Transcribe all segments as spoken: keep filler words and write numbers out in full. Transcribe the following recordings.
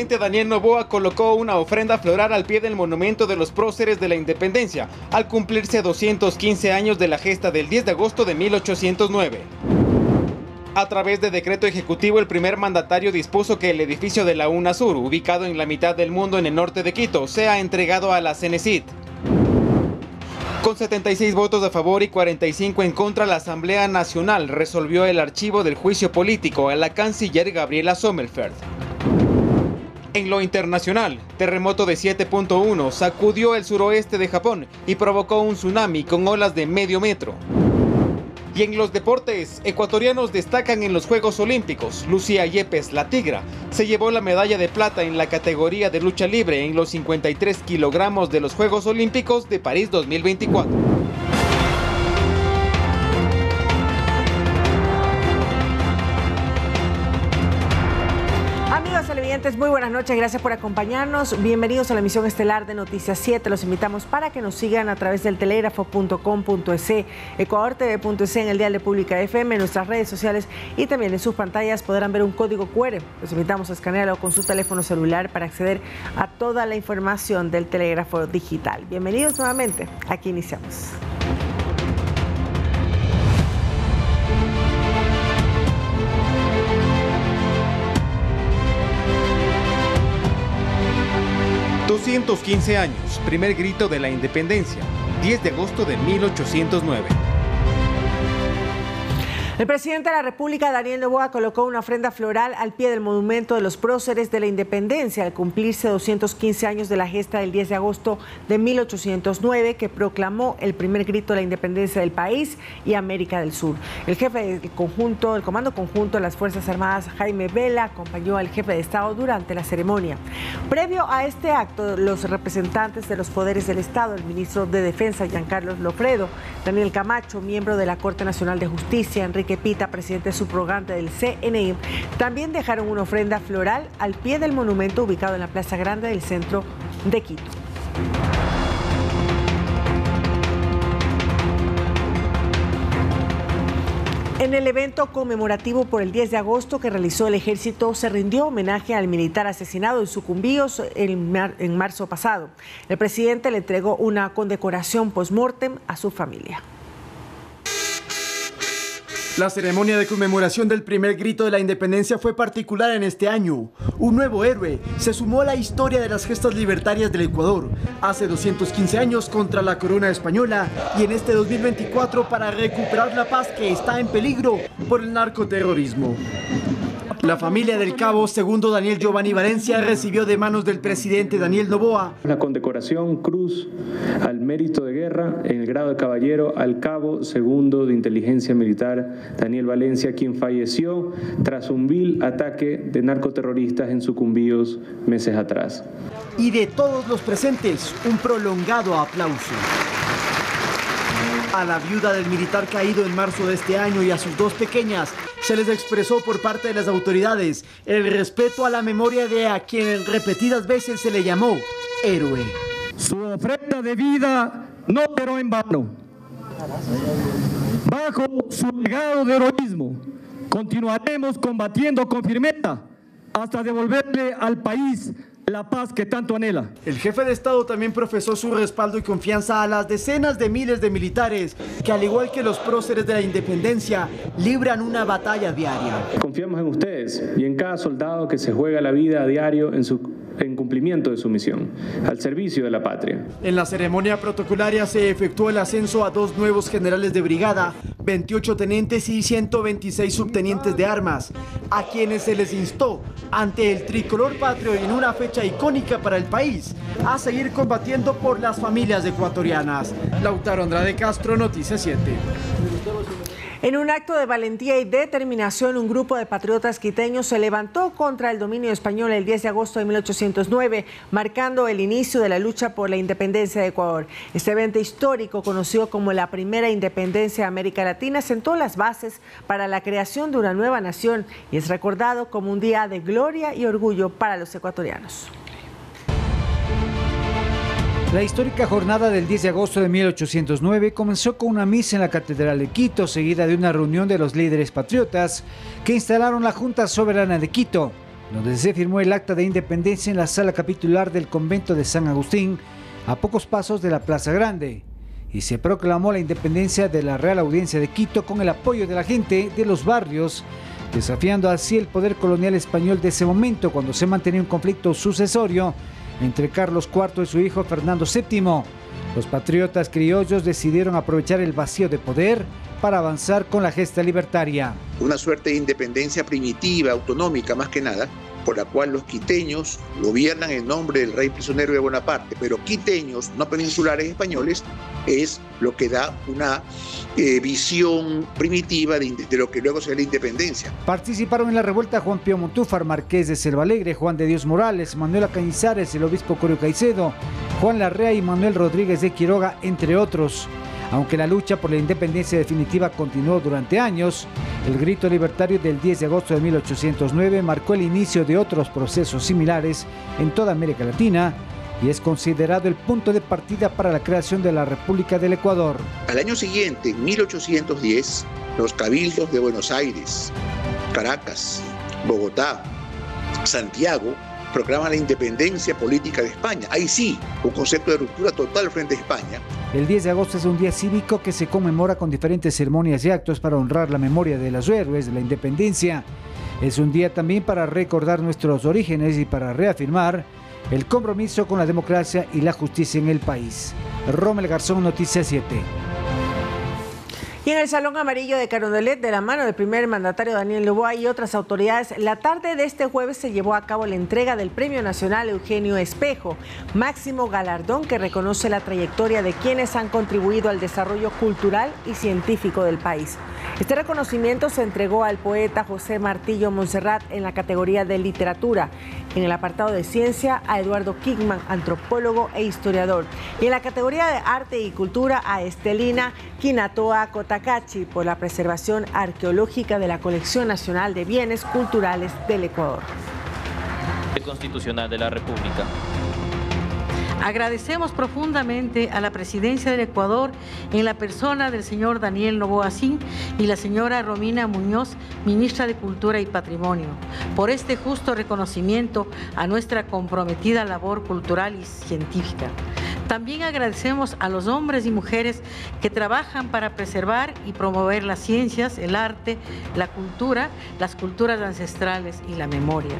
presidente Daniel Noboa colocó una ofrenda floral al pie del monumento de los próceres de la independencia, al cumplirse doscientos quince años de la gesta del diez de agosto de mil ochocientos nueve. A través de decreto ejecutivo, el primer mandatario dispuso que el edificio de la UNASUR, ubicado en la mitad del mundo en el norte de Quito, sea entregado a la CENESID. Con setenta y seis votos a favor y cuarenta y cinco en contra, la Asamblea Nacional resolvió el archivo del juicio político a la canciller Gabriela Sommerfeld. En lo internacional, terremoto de siete punto uno sacudió el suroeste de Japón y provocó un tsunami con olas de medio metro. Y en los deportes, ecuatorianos destacan en los Juegos Olímpicos. Lucía Yepes, la Tigra, se llevó la medalla de plata en la categoría de lucha libre en los cincuenta y tres kilogramos de los Juegos Olímpicos de París dos mil veinticuatro. Televidentes, muy buenas noches, gracias por acompañarnos. Bienvenidos a la emisión estelar de Noticias siete. Los invitamos para que nos sigan a través del telégrafo punto com punto es, ecuador t v punto es, en el dial de Pública F M, en nuestras redes sociales y también en sus pantallas podrán ver un código cu erre. Los invitamos a escanearlo con su teléfono celular para acceder a toda la información del telégrafo digital. Bienvenidos nuevamente, aquí iniciamos. doscientos quince años, primer grito de la independencia, diez de agosto de mil ochocientos nueve. El presidente de la República, Daniel Noboa, colocó una ofrenda floral al pie del monumento de los próceres de la independencia al cumplirse doscientos quince años de la gesta del diez de agosto de mil ochocientos nueve, que proclamó el primer grito de la independencia del país y América del Sur. El jefe del conjunto, el Comando Conjunto de las Fuerzas Armadas, Jaime Vela, acompañó al jefe de Estado durante la ceremonia. Previo a este acto, los representantes de los poderes del Estado, el ministro de Defensa, Giancarlo Lofredo, Daniel Camacho, miembro de la Corte Nacional de Justicia, Enrique que Pita, presidente subrogante del C N I, también dejaron una ofrenda floral al pie del monumento ubicado en la Plaza Grande del centro de Quito. En el evento conmemorativo por el diez de agosto que realizó el ejército, se rindió homenaje al militar asesinado en Sucumbíos en, mar en marzo pasado. El presidente le entregó una condecoración post-mortem a su familia. La ceremonia de conmemoración del primer grito de la independencia fue particular en este año. Un nuevo héroe se sumó a la historia de las gestas libertarias del Ecuador hace doscientos quince años contra la corona española y en este dos mil veinticuatro para recuperar la paz que está en peligro por el narcoterrorismo. La familia del cabo segundo Daniel Giovanni Valencia recibió de manos del presidente Daniel Noboa la condecoración Cruz al Mérito de Guerra en el grado de caballero al cabo segundo de Inteligencia Militar Daniel Valencia, quien falleció tras un vil ataque de narcoterroristas en Sucumbíos meses atrás. Y de todos los presentes, un prolongado aplauso. A la viuda del militar caído en marzo de este año y a sus dos pequeñas se les expresó por parte de las autoridades el respeto a la memoria de a quien repetidas veces se le llamó héroe. Su ofrenda de vida no quedó en vano. Bajo su legado de heroísmo, continuaremos combatiendo con firmeza hasta devolverle al país la paz que tanto anhela. El jefe de Estado también profesó su respaldo y confianza a las decenas de miles de militares que, al igual que los próceres de la independencia, libran una batalla diaria. Confiamos en ustedes y en cada soldado que se juega la vida a diario en, su, en cumplimiento de su misión, al servicio de la patria. En la ceremonia protocolaria se efectuó el ascenso a dos nuevos generales de brigada, veintiocho tenientes y ciento veintiséis subtenientes de armas, a quienes se les instó, ante el tricolor patrio en una fecha icónica para el país, a seguir combatiendo por las familias ecuatorianas. Lautaro Andrade Castro, Noticias siete. En un acto de valentía y determinación, un grupo de patriotas quiteños se levantó contra el dominio español el diez de agosto de mil ochocientos nueve, marcando el inicio de la lucha por la independencia de Ecuador. Este evento histórico, conocido como la primera independencia de América Latina, sentó las bases para la creación de una nueva nación y es recordado como un día de gloria y orgullo para los ecuatorianos. La histórica jornada del diez de agosto de mil ochocientos nueve comenzó con una misa en la Catedral de Quito, seguida de una reunión de los líderes patriotas que instalaron la Junta Soberana de Quito, donde se firmó el acta de independencia en la sala capitular del convento de San Agustín, a pocos pasos de la Plaza Grande, y se proclamó la independencia de la Real Audiencia de Quito con el apoyo de la gente de los barrios, desafiando así el poder colonial español de ese momento, cuando se mantenía un conflicto sucesorio entre Carlos cuarto y su hijo Fernando séptimo. Los patriotas criollos decidieron aprovechar el vacío de poder para avanzar con la gesta libertaria. Una suerte de independencia primitiva, autonómica más que nada, por la cual los quiteños gobiernan en nombre del rey prisionero de Bonaparte, pero quiteños, no peninsulares españoles, es lo que da una eh, visión primitiva de, de lo que luego será la independencia. Participaron en la revuelta Juan Pío Montúfar, marqués de Selvalegre, Juan de Dios Morales, Manuel Cañizares, el obispo Corio Caicedo, Juan Larrea y Manuel Rodríguez de Quiroga, entre otros. Aunque la lucha por la independencia definitiva continuó durante años, el grito libertario del diez de agosto de mil ochocientos nueve marcó el inicio de otros procesos similares en toda América Latina y es considerado el punto de partida para la creación de la República del Ecuador. Al año siguiente, en mil ochocientos diez, los cabildos de Buenos Aires, Caracas, Bogotá, Santiago proclaman la independencia política de España. Ahí sí, un concepto de ruptura total frente a España. El diez de agosto es un día cívico que se conmemora con diferentes ceremonias y actos para honrar la memoria de los héroes de la independencia. Es un día también para recordar nuestros orígenes y para reafirmar el compromiso con la democracia y la justicia en el país. Rommel Garzón, Noticias siete. Y en el Salón Amarillo de Carondelet, de la mano del primer mandatario Daniel Noboa y otras autoridades, la tarde de este jueves se llevó a cabo la entrega del Premio Nacional Eugenio Espejo, máximo galardón que reconoce la trayectoria de quienes han contribuido al desarrollo cultural y científico del país. Este reconocimiento se entregó al poeta José Martillo Montserrat en la categoría de literatura, en el apartado de ciencia a Eduardo Kickman, antropólogo e historiador, y en la categoría de arte y cultura a Estelina Quinatoa Cotacachi por la preservación arqueológica de la colección nacional de bienes culturales del Ecuador. Constitucional de la República. Agradecemos profundamente a la Presidencia del Ecuador en la persona del señor Daniel Noboa Sin y la señora Romina Muñoz, ministra de Cultura y Patrimonio, por este justo reconocimiento a nuestra comprometida labor cultural y científica. También agradecemos a los hombres y mujeres que trabajan para preservar y promover las ciencias, el arte, la cultura, las culturas ancestrales y la memoria.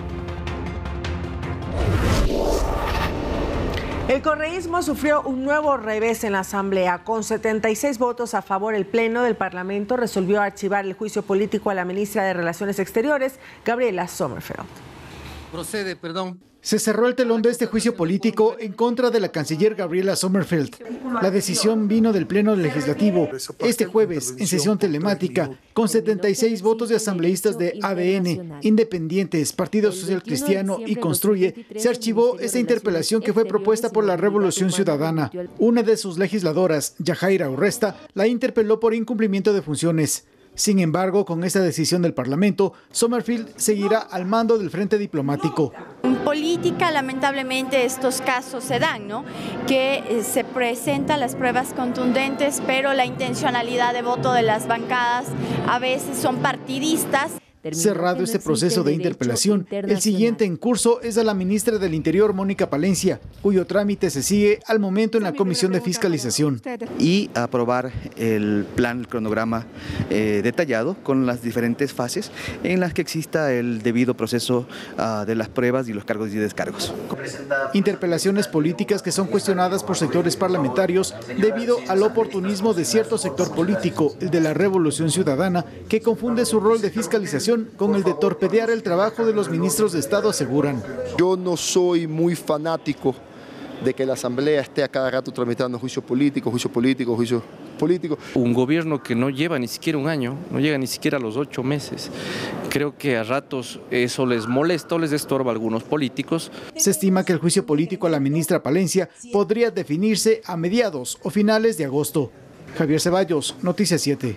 El correísmo sufrió un nuevo revés en la Asamblea. Con setenta y seis votos a favor, el Pleno del Parlamento resolvió archivar el juicio político a la ministra de Relaciones Exteriores, Gabriela Sommerfeld. Procede, perdón. Se cerró el telón de este juicio político en contra de la canciller Gabriela Sommerfeld. La decisión vino del Pleno Legislativo este jueves en sesión telemática con setenta y seis votos de asambleístas de A D N, Independientes, Partido Social Cristiano y Construye. Se archivó esta interpelación que fue propuesta por la Revolución Ciudadana. Una de sus legisladoras, Yajaira Urresta, la interpeló por incumplimiento de funciones. Sin embargo, con esta decisión del Parlamento, Sommerfeld seguirá al mando del frente diplomático. En política, lamentablemente, estos casos se dan, ¿no? Que eh, se presentan las pruebas contundentes, pero la intencionalidad de voto de las bancadas a veces son partidistas. Cerrado este proceso de interpelación, el siguiente en curso es a la ministra del Interior, Mónica Palencia, cuyo trámite se sigue al momento en la Comisión de Fiscalización. Y aprobar el plan, el cronograma eh, detallado con las diferentes fases en las que exista el debido proceso uh, de las pruebas y los cargos y descargos. Interpelaciones políticas que son cuestionadas por sectores parlamentarios debido al oportunismo de cierto sector político, el de la Revolución Ciudadana, que confunde su rol de fiscalización con el de torpedear el trabajo de los ministros de Estado, aseguran. Yo no soy muy fanático de que la Asamblea esté a cada rato tramitando juicio político, juicio político, juicio político. Un gobierno que no lleva ni siquiera un año, no llega ni siquiera a los ocho meses. Creo que a ratos eso les molesta o les estorba a algunos políticos. Se estima que el juicio político a la ministra Palencia podría definirse a mediados o finales de agosto. Javier Ceballos, Noticias siete.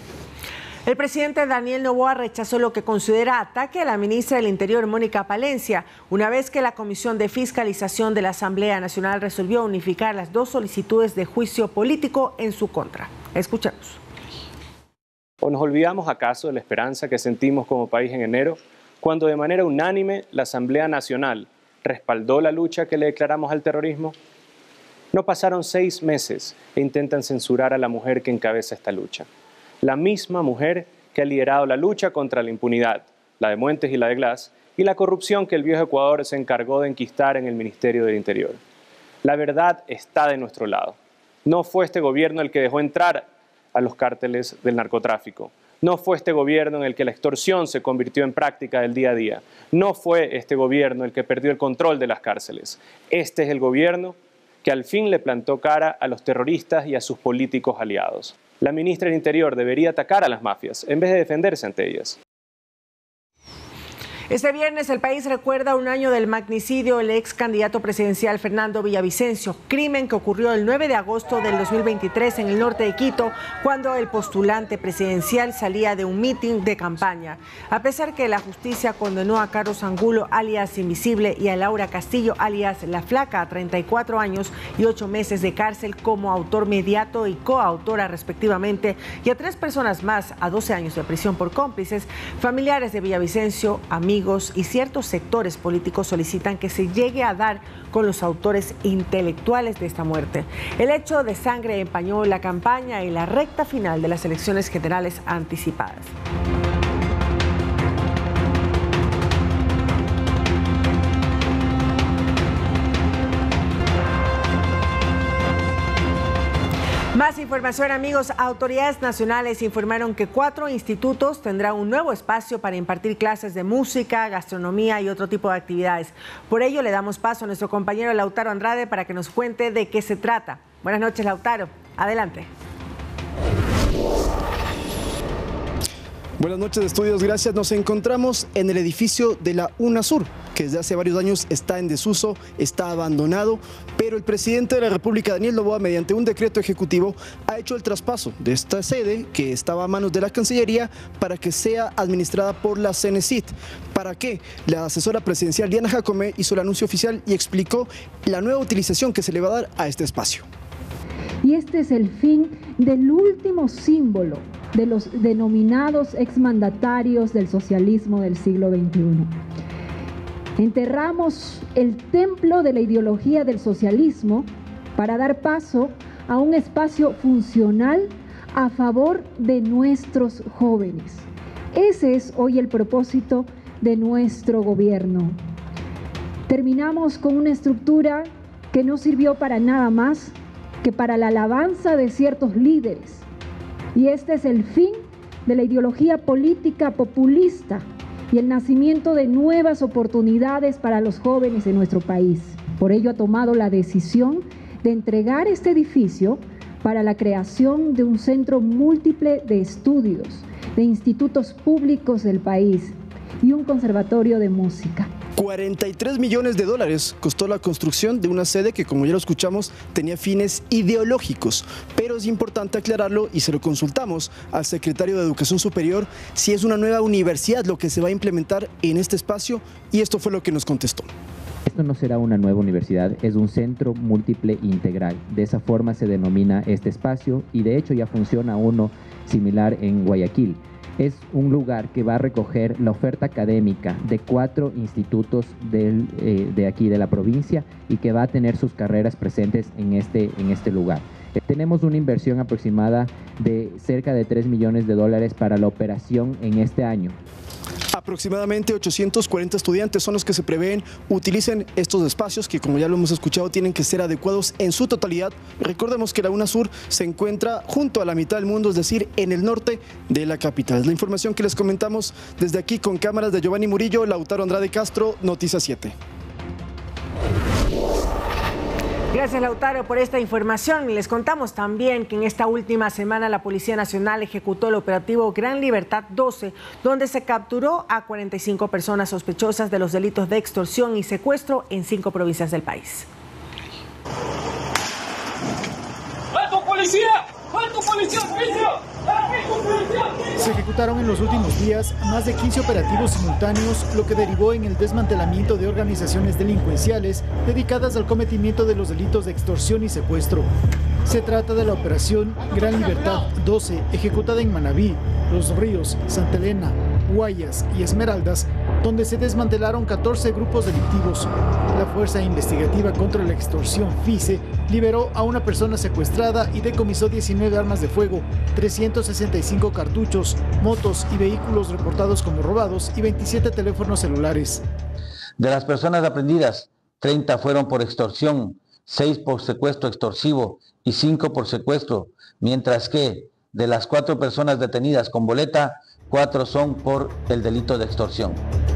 El presidente Daniel Noboa rechazó lo que considera ataque a la ministra del Interior, Mónica Palencia, una vez que la Comisión de Fiscalización de la Asamblea Nacional resolvió unificar las dos solicitudes de juicio político en su contra. Escuchemos. ¿O nos olvidamos acaso de la esperanza que sentimos como país en enero, cuando de manera unánime la Asamblea Nacional respaldó la lucha que le declaramos al terrorismo? No pasaron seis meses e intentan censurar a la mujer que encabeza esta lucha. La misma mujer que ha liderado la lucha contra la impunidad, la de Muentes y la de Glass, y la corrupción que el viejo Ecuador se encargó de enquistar en el Ministerio del Interior. La verdad está de nuestro lado. No fue este gobierno el que dejó entrar a los cárteles del narcotráfico. No fue este gobierno en el que la extorsión se convirtió en práctica del día a día. No fue este gobierno el que perdió el control de las cárceles. Este es el gobierno que al fin le plantó cara a los terroristas y a sus políticos aliados. La ministra del Interior debería atacar a las mafias en vez de defenderse ante ellas. Este viernes el país recuerda un año del magnicidio del ex candidato presidencial Fernando Villavicencio, crimen que ocurrió el nueve de agosto del dos mil veintitrés en el norte de Quito, cuando el postulante presidencial salía de un mitin de campaña. A pesar que la justicia condenó a Carlos Angulo, alias Invisible, y a Laura Castillo, alias La Flaca, a treinta y cuatro años y ocho meses de cárcel como autor mediato y coautora respectivamente, y a tres personas más a doce años de prisión por cómplices, familiares de Villavicencio, amigos y ciertos sectores políticos solicitan que se llegue a dar con los autores intelectuales de esta muerte. El hecho de sangre empañó la campaña y la recta final de las elecciones generales anticipadas. Más información, amigos. Autoridades nacionales informaron que cuatro institutos tendrán un nuevo espacio para impartir clases de música, gastronomía y otro tipo de actividades. Por ello, le damos paso a nuestro compañero Lautaro Andrade para que nos cuente de qué se trata. Buenas noches, Lautaro. Adelante. Buenas noches, estudios, gracias. Nos encontramos en el edificio de la UNASUR, que desde hace varios años está en desuso, está abandonado, pero el presidente de la República, Daniel Noboa, mediante un decreto ejecutivo, ha hecho el traspaso de esta sede, que estaba a manos de la Cancillería, para que sea administrada por la Cenecit. ¿Para qué? La asesora presidencial Diana Jacome hizo el anuncio oficial y explicó la nueva utilización que se le va a dar a este espacio. Y este es el fin del último símbolo de los denominados exmandatarios del socialismo del siglo veintiuno. Enterramos el templo de la ideología del socialismo para dar paso a un espacio funcional a favor de nuestros jóvenes. Ese es hoy el propósito de nuestro gobierno. Terminamos con una estructura que no sirvió para nada más que para la alabanza de ciertos líderes. Y este es el fin de la ideología política populista y el nacimiento de nuevas oportunidades para los jóvenes de nuestro país. Por ello ha tomado la decisión de entregar este edificio para la creación de un centro múltiple de estudios, de institutos públicos del país y un conservatorio de música. cuarenta y tres millones de dólares costó la construcción de una sede que, como ya lo escuchamos, tenía fines ideológicos. Pero es importante aclararlo y se lo consultamos al secretario de Educación Superior si es una nueva universidad lo que se va a implementar en este espacio, y esto fue lo que nos contestó. Esto no será una nueva universidad, es un centro múltiple integral. De esa forma se denomina este espacio y de hecho ya funciona uno similar en Guayaquil. Es un lugar que va a recoger la oferta académica de cuatro institutos del, eh, de aquí de la provincia y que va a tener sus carreras presentes en este, en este lugar. Eh, tenemos una inversión aproximada de cerca de tres millones de dólares para la operación en este año. Aproximadamente ochocientos cuarenta estudiantes son los que se prevén utilicen estos espacios que, como ya lo hemos escuchado, tienen que ser adecuados en su totalidad. Recordemos que la UNASUR se encuentra junto a la mitad del mundo, es decir, en el norte de la capital. Es la información que les comentamos desde aquí con cámaras de Giovanni Murillo, Lautaro Andrade Castro, Noticias siete. Gracias, Lautaro, por esta información. Les contamos también que en esta última semana la Policía Nacional ejecutó el operativo Gran Libertad doce, donde se capturó a cuarenta y cinco personas sospechosas de los delitos de extorsión y secuestro en cinco provincias del país. ¡Alto policía! ¡Alto policía! Se ejecutaron en los últimos días más de quince operativos simultáneos, lo que derivó en el desmantelamiento de organizaciones delincuenciales dedicadas al cometimiento de los delitos de extorsión y secuestro. Se trata de la operación Gran Libertad doce, ejecutada en Manabí, Los Ríos, Santa Elena, Guayas y Esmeraldas, donde se desmantelaron catorce grupos delictivos. La Fuerza Investigativa contra la Extorsión, FICE, liberó a una persona secuestrada y decomisó diecinueve armas de fuego, trescientos sesenta y cinco cartuchos, motos y vehículos reportados como robados y veintisiete teléfonos celulares. De las personas aprendidas, treinta fueron por extorsión, seis por secuestro extorsivo y cinco por secuestro, mientras que de las cuatro personas detenidas con boleta, cuatro son por el delito de extorsión.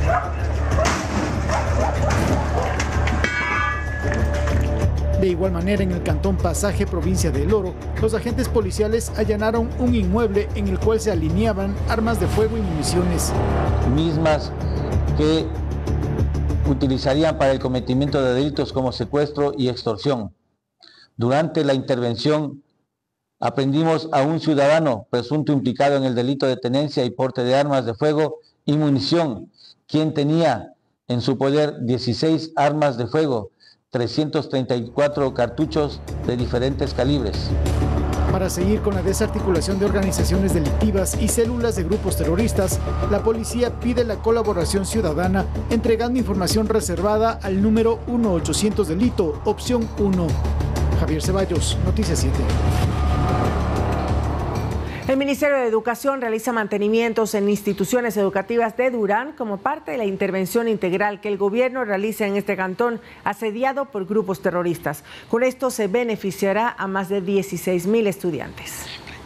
De igual manera, en el cantón Pasaje, provincia de El Oro, los agentes policiales allanaron un inmueble en el cual se alineaban armas de fuego y municiones. Mismas que utilizarían para el cometimiento de delitos como secuestro y extorsión. Durante la intervención aprendimos a un ciudadano presunto implicado en el delito de tenencia y porte de armas de fuego y munición, quien tenía en su poder dieciséis armas de fuego, trescientos treinta y cuatro cartuchos de diferentes calibres. Para seguir con la desarticulación de organizaciones delictivas y células de grupos terroristas, la policía pide la colaboración ciudadana entregando información reservada al número uno ochocientos delito, opción uno. Javier Ceballos, Noticias siete. El Ministerio de Educación realiza mantenimientos en instituciones educativas de Durán como parte de la intervención integral que el gobierno realiza en este cantón asediado por grupos terroristas. Con esto se beneficiará a más de dieciséis mil estudiantes.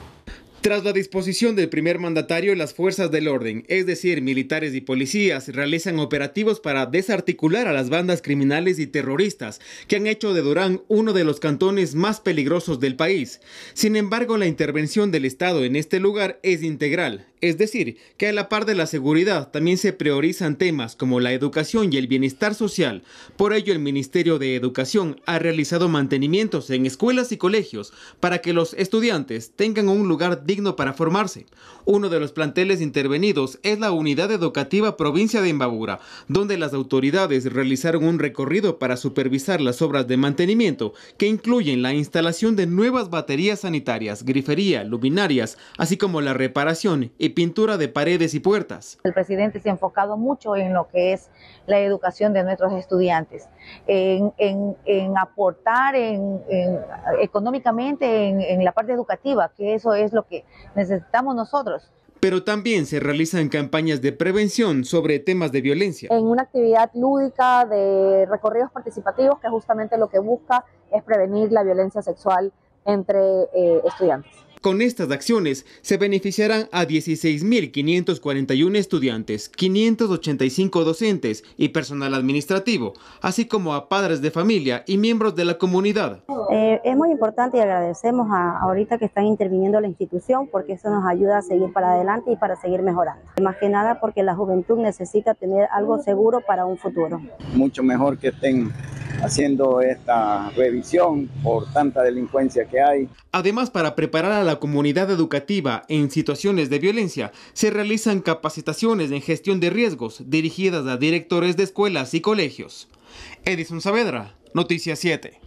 Tras la disposición del primer mandatario, las fuerzas del orden, es decir, militares y policías, realizan operativos para desarticular a las bandas criminales y terroristas que han hecho de Durán uno de los cantones más peligrosos del país. Sin embargo, la intervención del Estado en este lugar es integral, es decir, que a la par de la seguridad también se priorizan temas como la educación y el bienestar social. Por ello, el Ministerio de Educación ha realizado mantenimientos en escuelas y colegios para que los estudiantes tengan un lugar digno para formarse. Uno de los planteles intervenidos es la Unidad Educativa Provincia de Imbabura, donde las autoridades realizaron un recorrido para supervisar las obras de mantenimiento que incluyen la instalación de nuevas baterías sanitarias, grifería, luminarias, así como la reparación y pintura de paredes y puertas. El presidente se ha enfocado mucho en lo que es la educación de nuestros estudiantes, en, en, en aportar en, en, económicamente en, en la parte educativa, que eso es lo que necesitamos nosotros. Pero también se realizan campañas de prevención sobre temas de violencia. En una actividad lúdica de recorridos participativos que justamente lo que busca es prevenir la violencia sexual entre eh, estudiantes. Con estas acciones se beneficiarán a dieciséis mil quinientos cuarenta y uno estudiantes, quinientos ochenta y cinco docentes y personal administrativo, así como a padres de familia y miembros de la comunidad. Eh, es muy importante y agradecemos a, ahorita que están interviniendo la institución porque eso nos ayuda a seguir para adelante y para seguir mejorando. Más que nada porque la juventud necesita tener algo seguro para un futuro. Mucho mejor que estén haciendo esta revisión por tanta delincuencia que hay. Además, para preparar a la comunidad educativa en situaciones de violencia, se realizan capacitaciones en gestión de riesgos dirigidas a directores de escuelas y colegios. Edison Saavedra, Noticias siete.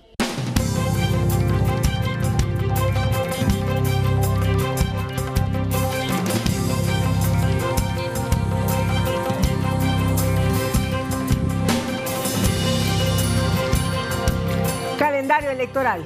Calendario electoral.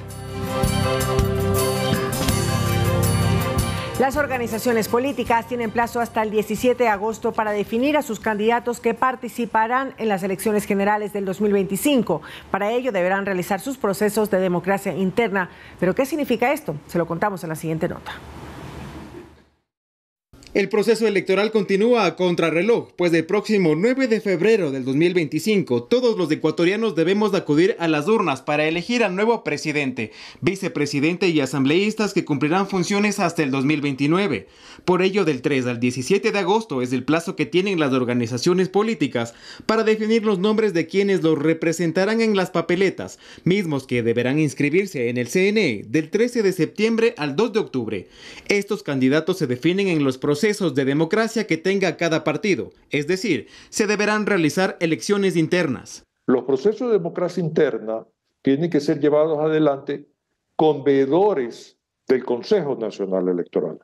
Las organizaciones políticas tienen plazo hasta el diecisiete de agosto para definir a sus candidatos que participarán en las elecciones generales del dos mil veinticinco. Para ello deberán realizar sus procesos de democracia interna. ¿Pero qué significa esto? Se lo contamos en la siguiente nota. El proceso electoral continúa a contrarreloj, pues el próximo nueve de febrero del dos mil veinticinco todos los ecuatorianos debemos acudir a las urnas para elegir al nuevo presidente, vicepresidente y asambleístas que cumplirán funciones hasta el dos mil veintinueve. Por ello, del tres al diecisiete de agosto es el plazo que tienen las organizaciones políticas para definir los nombres de quienes los representarán en las papeletas, mismos que deberán inscribirse en el C N E del trece de septiembre al dos de octubre. Estos candidatos se definen en los procesos procesos de democracia que tenga cada partido, es decir, se deberán realizar elecciones internas. Los procesos de democracia interna tienen que ser llevados adelante con veedores del Consejo Nacional Electoral.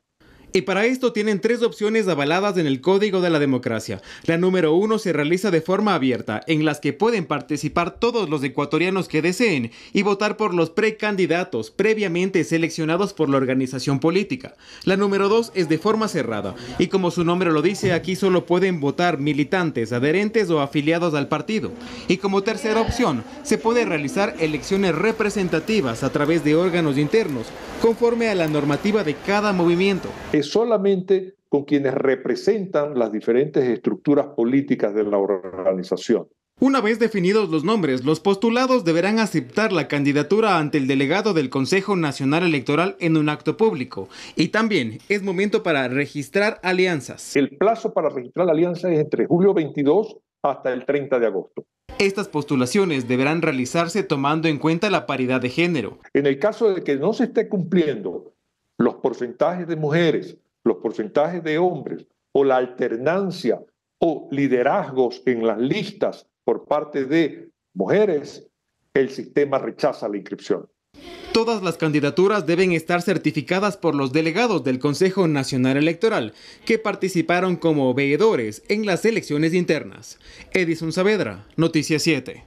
Y para esto tienen tres opciones avaladas en el Código de la Democracia. La número uno se realiza de forma abierta, en las que pueden participar todos los ecuatorianos que deseen y votar por los precandidatos previamente seleccionados por la organización política. La número dos es de forma cerrada, y como su nombre lo dice, aquí solo pueden votar militantes, adherentes o afiliados al partido. Y como tercera opción, se puede realizar elecciones representativas a través de órganos internos, conforme a la normativa de cada movimiento. Es solamente con quienes representan las diferentes estructuras políticas de la organización. Una vez definidos los nombres, los postulados deberán aceptar la candidatura ante el delegado del Consejo Nacional Electoral en un acto público. Y también es momento para registrar alianzas. El plazo para registrar alianzas es entre julio veintidós hasta el treinta de agosto. Estas postulaciones deberán realizarse tomando en cuenta la paridad de género. En el caso de que no se esté cumpliendo los porcentajes de mujeres, los porcentajes de hombres o la alternancia o liderazgos en las listas por parte de mujeres, el sistema rechaza la inscripción. Todas las candidaturas deben estar certificadas por los delegados del Consejo Nacional Electoral, que participaron como veedores en las elecciones internas. Edison Saavedra, Noticias siete.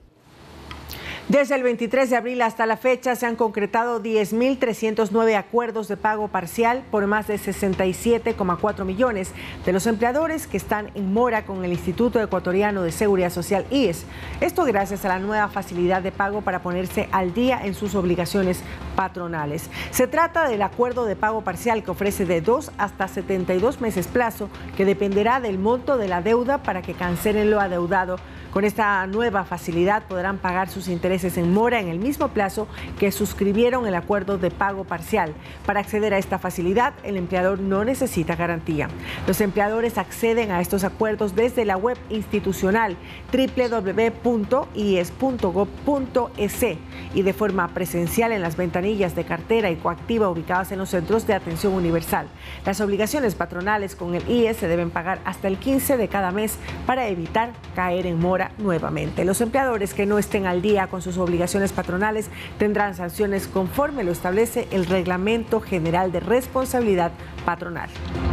Desde el veintitrés de abril hasta la fecha se han concretado diez mil trescientos nueve acuerdos de pago parcial por más de sesenta y siete coma cuatro millones de los empleadores que están en mora con el Instituto Ecuatoriano de Seguridad Social I E S. Esto gracias a la nueva facilidad de pago para ponerse al día en sus obligaciones patronales. Se trata del acuerdo de pago parcial que ofrece de dos hasta setenta y dos meses plazo, que dependerá del monto de la deuda para que cancelen lo adeudado. Con esta nueva facilidad podrán pagar sus intereses en mora en el mismo plazo que suscribieron el acuerdo de pago parcial. Para acceder a esta facilidad, el empleador no necesita garantía. Los empleadores acceden a estos acuerdos desde la web institucional doble u doble u doble u punto i e s punto gob punto e s y de forma presencial en las ventanillas de cartera y coactiva ubicadas en los centros de atención universal. Las obligaciones patronales con el I E S se deben pagar hasta el quince de cada mes para evitar caer en mora nuevamente. Los empleadores que no estén al día con sus obligaciones patronales tendrán sanciones conforme lo establece el Reglamento General de Responsabilidad Patronal.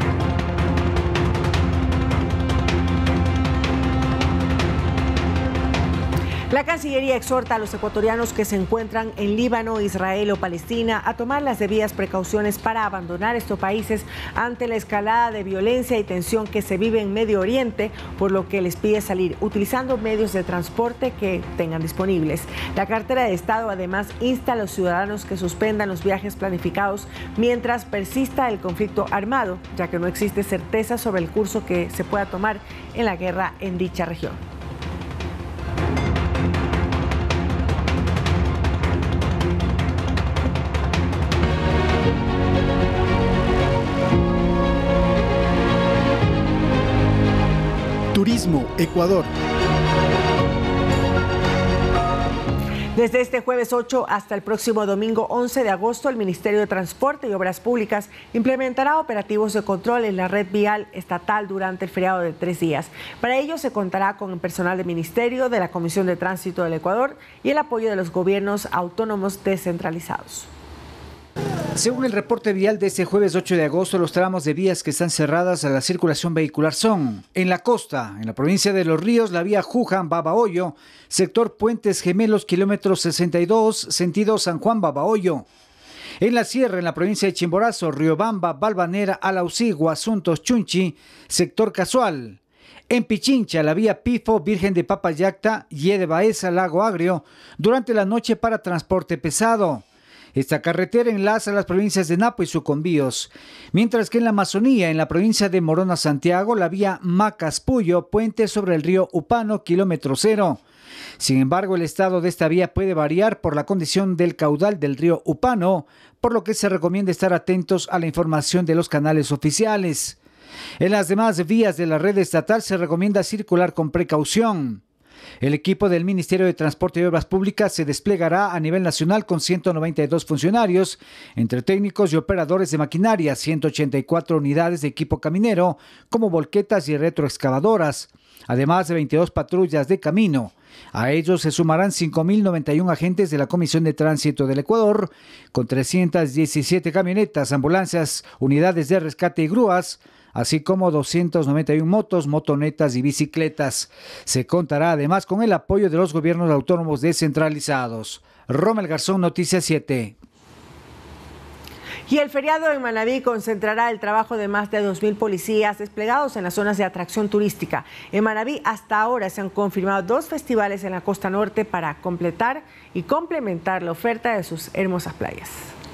La Cancillería exhorta a los ecuatorianos que se encuentran en Líbano, Israel o Palestina a tomar las debidas precauciones para abandonar estos países ante la escalada de violencia y tensión que se vive en Medio Oriente, por lo que les pide salir utilizando medios de transporte que tengan disponibles. La cartera de Estado además insta a los ciudadanos que suspendan los viajes planificados mientras persista el conflicto armado, ya que no existe certeza sobre el curso que se pueda tomar en la guerra en dicha región. Turismo, Ecuador. Desde este jueves ocho hasta el próximo domingo once de agosto, el Ministerio de Transporte y Obras Públicas implementará operativos de control en la red vial estatal durante el feriado de tres días. Para ello se contará con el personal del Ministerio, de la Comisión de Tránsito del Ecuador y el apoyo de los gobiernos autónomos descentralizados. Según el reporte vial de este jueves ocho de agosto, los tramos de vías que están cerradas a la circulación vehicular son: en la costa, en la provincia de Los Ríos, la vía Juján-Babahoyo, sector Puentes Gemelos, kilómetro sesenta y dos, sentido San Juan-Babahoyo. En la sierra, en la provincia de Chimborazo, Riobamba, Balvanera, Alausí, Guasuntos, Chunchi, sector Casual. En Pichincha, la vía Pifo, Virgen de Papayacta, Yede Baeza, Lago Agrio, durante la noche para transporte pesado. Esta carretera enlaza las provincias de Napo y Sucumbíos, mientras que en la Amazonía, en la provincia de Morona, Santiago, la vía Macas-Puyo, puente sobre el río Upano, kilómetro cero. Sin embargo, el estado de esta vía puede variar por la condición del caudal del río Upano, por lo que se recomienda estar atentos a la información de los canales oficiales. En las demás vías de la red estatal se recomienda circular con precaución. El equipo del Ministerio de Transporte y Obras Públicas se desplegará a nivel nacional con ciento noventa y dos funcionarios, entre técnicos y operadores de maquinaria, ciento ochenta y cuatro unidades de equipo caminero, como volquetas y retroexcavadoras, además de veintidós patrullas de camino. A ellos se sumarán cinco mil noventa y uno agentes de la Comisión de Tránsito del Ecuador, con trescientas diecisiete camionetas, ambulancias, unidades de rescate y grúas, así como doscientas noventa y una motos, motonetas y bicicletas. Se contará además con el apoyo de los gobiernos autónomos descentralizados. Rommel Garzón, Noticias siete. Y el feriado en Manabí concentrará el trabajo de más de dos mil policías desplegados en las zonas de atracción turística. En Manabí hasta ahora se han confirmado dos festivales en la costa norte para completar y complementar la oferta de sus hermosas playas.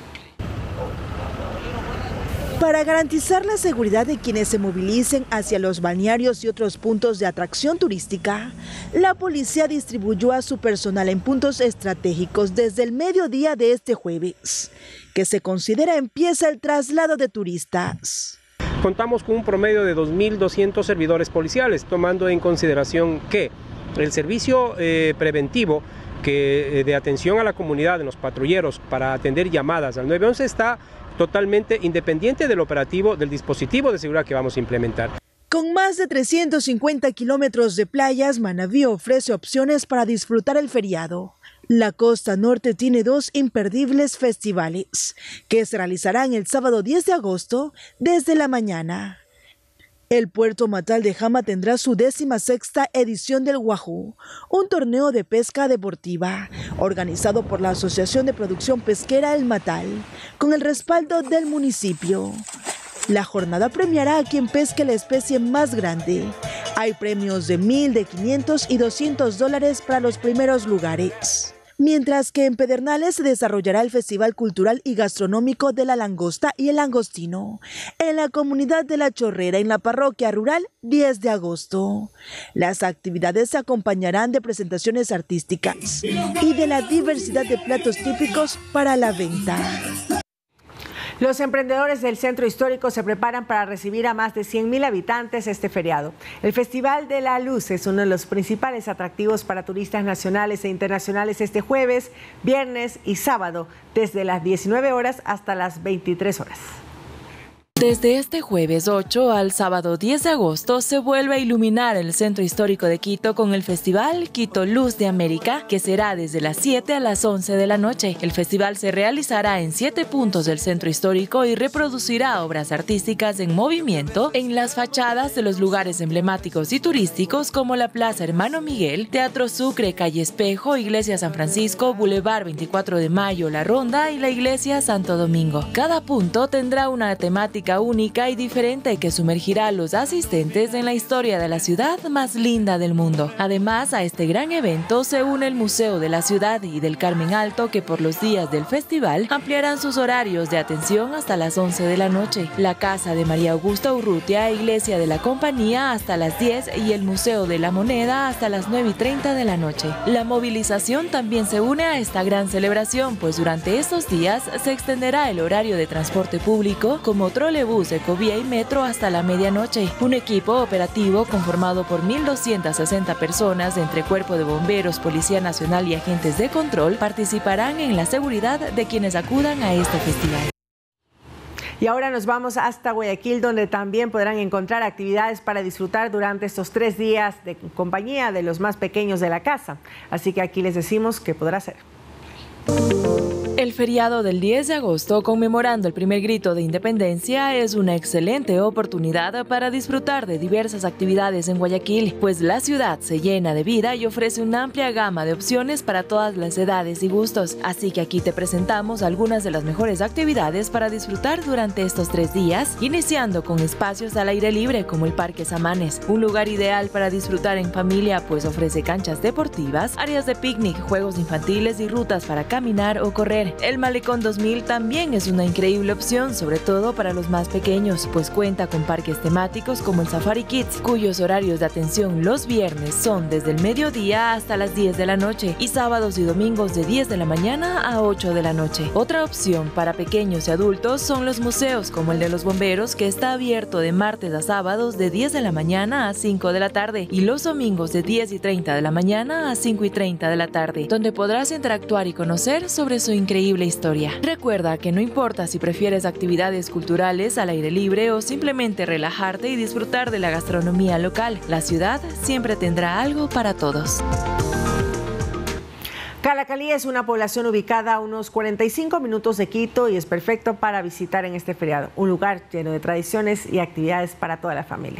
Para garantizar la seguridad de quienes se movilicen hacia los balnearios y otros puntos de atracción turística, la policía distribuyó a su personal en puntos estratégicos desde el mediodía de este jueves, que se considera empieza el traslado de turistas. Contamos con un promedio de dos mil doscientos servidores policiales, tomando en consideración que el servicio eh, preventivo que, eh, de atención a la comunidad de los patrulleros para atender llamadas al nueve once está totalmente independiente del operativo del dispositivo de seguridad que vamos a implementar. Con más de trescientos cincuenta kilómetros de playas, Manabí ofrece opciones para disfrutar el feriado. La costa norte tiene dos imperdibles festivales, que se realizarán el sábado diez de agosto desde la mañana. El puerto Matal de Jama tendrá su décima sexta edición del Wahoo, un torneo de pesca deportiva organizado por la Asociación de Producción Pesquera El Matal, con el respaldo del municipio. La jornada premiará a quien pesque la especie más grande. Hay premios de mil, de quinientos y doscientos dólares para los primeros lugares. Mientras que en Pedernales se desarrollará el Festival Cultural y Gastronómico de la Langosta y el Langostino, en la comunidad de La Chorrera, en la parroquia rural, diez de agosto. Las actividades se acompañarán de presentaciones artísticas y de la diversidad de platos típicos para la venta. Los emprendedores del centro histórico se preparan para recibir a más de cien mil habitantes este feriado. El Festival de la Luz es uno de los principales atractivos para turistas nacionales e internacionales este jueves, viernes y sábado, desde las diecinueve horas hasta las veintitrés horas. Desde este jueves ocho al sábado diez de agosto se vuelve a iluminar el centro histórico de Quito con el festival Quito Luz de América, que será desde las siete a las once de la noche. El festival se realizará en siete puntos del centro histórico y reproducirá obras artísticas en movimiento en las fachadas de los lugares emblemáticos y turísticos como la Plaza Hermano Miguel, Teatro Sucre, Calle Espejo, Iglesia San Francisco, Boulevard veinticuatro de Mayo, La Ronda y la Iglesia Santo Domingo. Cada punto tendrá una temática única y diferente que sumergirá a los asistentes en la historia de la ciudad más linda del mundo. Además, a este gran evento se une el Museo de la Ciudad y del Carmen Alto, que por los días del festival ampliarán sus horarios de atención hasta las once de la noche. La Casa de María Augusta Urrutia, Iglesia de la Compañía hasta las diez y el Museo de la Moneda hasta las nueve y treinta de la noche. La movilización también se une a esta gran celebración, pues durante estos días se extenderá el horario de transporte público como trolebús, ecovía y metro hasta la medianoche. Un equipo operativo conformado por mil doscientas sesenta personas entre Cuerpo de Bomberos, Policía Nacional y agentes de control participarán en la seguridad de quienes acudan a este festival. Y ahora nos vamos hasta Guayaquil, donde también podrán encontrar actividades para disfrutar durante estos tres días de compañía de los más pequeños de la casa. Así que aquí les decimos qué podrá hacer. El feriado del diez de agosto, conmemorando el primer grito de independencia, es una excelente oportunidad para disfrutar de diversas actividades en Guayaquil, pues la ciudad se llena de vida y ofrece una amplia gama de opciones para todas las edades y gustos. Así que aquí te presentamos algunas de las mejores actividades para disfrutar durante estos tres días, iniciando con espacios al aire libre como el Parque Samanes, un lugar ideal para disfrutar en familia, pues ofrece canchas deportivas, áreas de picnic, juegos infantiles y rutas para caminar o correr. El Malecón dos mil también es una increíble opción, sobre todo para los más pequeños, pues cuenta con parques temáticos como el Safari Kids, cuyos horarios de atención los viernes son desde el mediodía hasta las diez de la noche y sábados y domingos de diez de la mañana a ocho de la noche. Otra opción para pequeños y adultos son los museos, como el de los bomberos, que está abierto de martes a sábados de diez de la mañana a cinco de la tarde y los domingos de diez y treinta de la mañana a cinco y treinta de la tarde, donde podrás interactuar y conocer sobre su increíble historia. Recuerda que no importa si prefieres actividades culturales al aire libre o simplemente relajarte y disfrutar de la gastronomía local, la ciudad siempre tendrá algo para todos. Calacalí es una población ubicada a unos cuarenta y cinco minutos de Quito y es perfecto para visitar en este feriado. Un lugar lleno de tradiciones y actividades para toda la familia.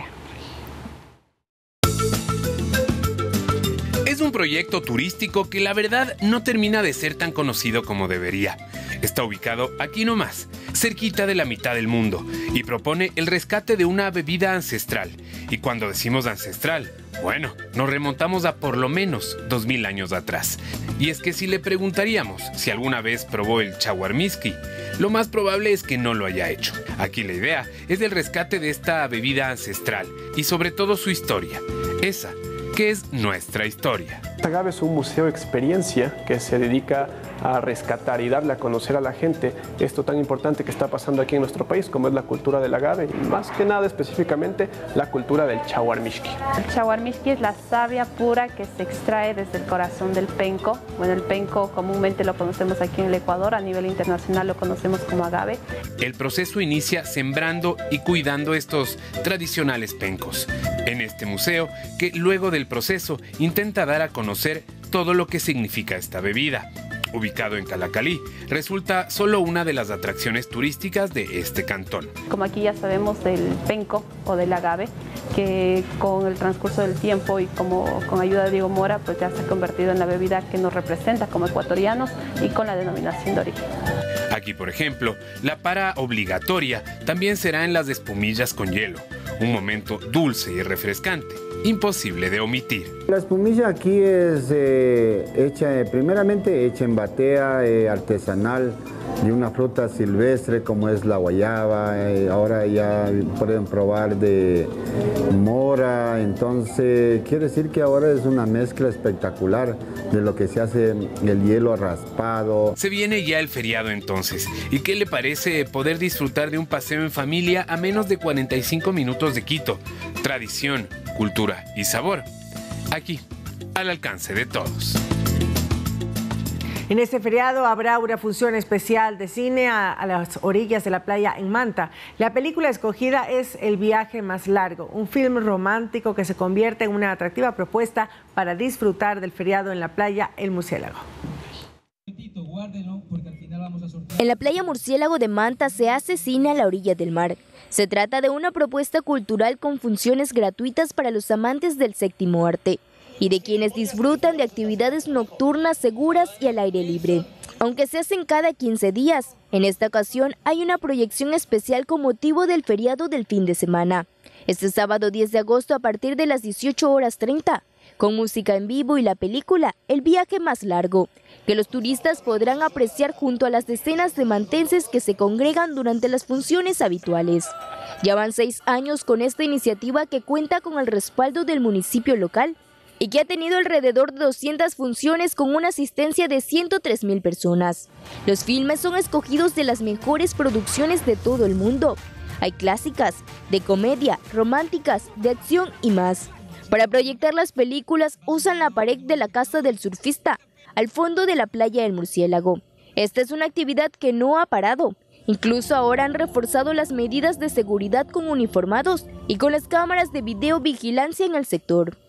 Es un proyecto turístico que la verdad no termina de ser tan conocido como debería. Está ubicado aquí nomás, cerquita de la mitad del mundo, y propone el rescate de una bebida ancestral. Y cuando decimos ancestral, bueno, nos remontamos a por lo menos dos mil años atrás. Y es que si le preguntaríamos si alguna vez probó el chaguarmiski, lo más probable es que no lo haya hecho. Aquí la idea es el rescate de esta bebida ancestral y sobre todo su historia, esa que es nuestra historia. Agave es un museo experiencia que se dedica a rescatar y darle a conocer a la gente esto tan importante que está pasando aquí en nuestro país, como es la cultura del agave, y más que nada específicamente la cultura del chaguarmiski. El chaguarmiski es la savia pura que se extrae desde el corazón del penco. Bueno, el penco comúnmente lo conocemos aquí en el Ecuador, a nivel internacional lo conocemos como agave. El proceso inicia sembrando y cuidando estos tradicionales pencos en este museo, que luego del proceso intenta dar a conocer todo lo que significa esta bebida. Ubicado en Calacalí, resulta solo una de las atracciones turísticas de este cantón. Como aquí ya sabemos del penco o del agave, que con el transcurso del tiempo y como con ayuda de Diego Mora, pues ya se ha convertido en la bebida que nos representa como ecuatorianos y con la denominación de origen. Aquí, por ejemplo, la para obligatoria también será en las espumillas con hielo, un momento dulce y refrescante, imposible de omitir. La espumilla aquí es eh, hecha, eh, primeramente hecha en batea eh, artesanal de una fruta silvestre como es la guayaba, eh, ahora ya pueden probar de mora, entonces quiere decir que ahora es una mezcla espectacular de lo que se hace el hielo raspado. Se viene ya el feriado entonces, ¿y qué le parece poder disfrutar de un paseo en familia a menos de cuarenta y cinco minutos de Quito? Tradición, cultura y sabor, aquí, al alcance de todos. En este feriado habrá una función especial de cine a, a las orillas de la playa en Manta. La película escogida es El viaje más largo, un film romántico que se convierte en una atractiva propuesta para disfrutar del feriado en la playa El Murciélago. En la playa Murciélago de Manta se hace cine a la orilla del mar. Se trata de una propuesta cultural con funciones gratuitas para los amantes del séptimo arte y de quienes disfrutan de actividades nocturnas seguras y al aire libre. Aunque se hacen cada quince días, en esta ocasión hay una proyección especial con motivo del feriado del fin de semana. Este sábado diez de agosto a partir de las dieciocho horas treinta, con música en vivo y la película El viaje más largo, que los turistas podrán apreciar junto a las decenas de mantenses que se congregan durante las funciones habituales. Ya van seis años con esta iniciativa que cuenta con el respaldo del municipio local y que ha tenido alrededor de doscientas funciones con una asistencia de ciento tres mil personas. Los filmes son escogidos de las mejores producciones de todo el mundo. Hay clásicas, de comedia, románticas, de acción y más. Para proyectar las películas usan la pared de la casa del surfista, al fondo de la playa del Murciélago. Esta es una actividad que no ha parado. Incluso ahora han reforzado las medidas de seguridad con uniformados y con las cámaras de videovigilancia en el sector.